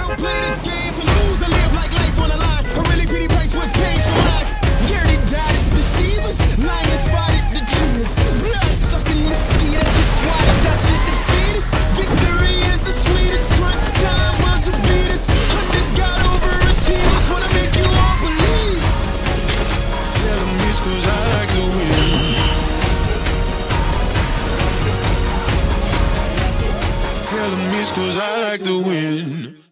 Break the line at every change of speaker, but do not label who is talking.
don't play this game to lose. I live like life on the line. A really pretty price was paid for mine. Garrity died, deceivers, lion spotted the cheaters. Blood sucking mosquitoes, the swatted, got you defeaters. Victory is the sweetest. Crunch time was a beat us. Under God overachievers wanna make you all believe. Tell them it's 'cause I like to win. Tell them it's 'cause I like to win.